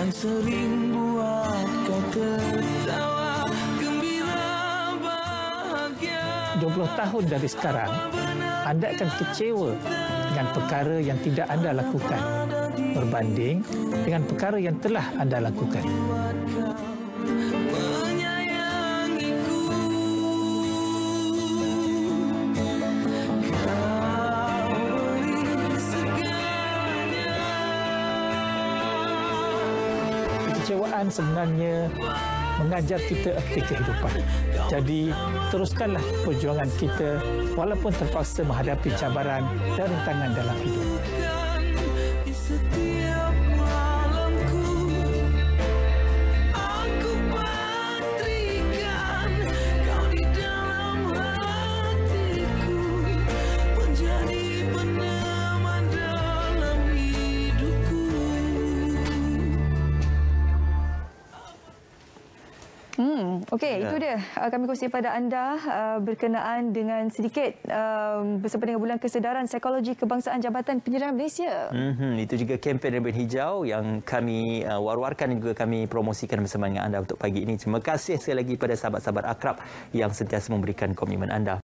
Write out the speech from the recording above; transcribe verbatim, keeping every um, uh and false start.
yang sering buat kau tertawa gembira bahagia. dua puluh tahun dari sekarang, anda akan kecewa dengan perkara yang tidak anda lakukan berbanding dengan perkara yang telah anda lakukan. Kekecewaan sebenarnya mengajar kita erti kehidupan. Jadi, teruskanlah perjuangan kita walaupun terpaksa menghadapi cabaran dan rintangan dalam hidup. Di setiap malamku, aku patrikan kau di dalam hatiku, menjadi peneman dalam hidupku. Hmm, okey, Ya. itu dia uh, kami kongsi pada anda uh, berkenaan dengan sedikit uh, bersama dengan Bulan Kesedaran Psikologi Kebangsaan Jabatan Penyerangan Malaysia. Mm-hmm. Itu juga kempen Rebel Hijau yang kami uh, war-warkan dan juga kami promosikan bersama dengan anda untuk pagi ini. Terima kasih sekali lagi pada sahabat-sahabat akrab yang sentiasa memberikan komitmen anda.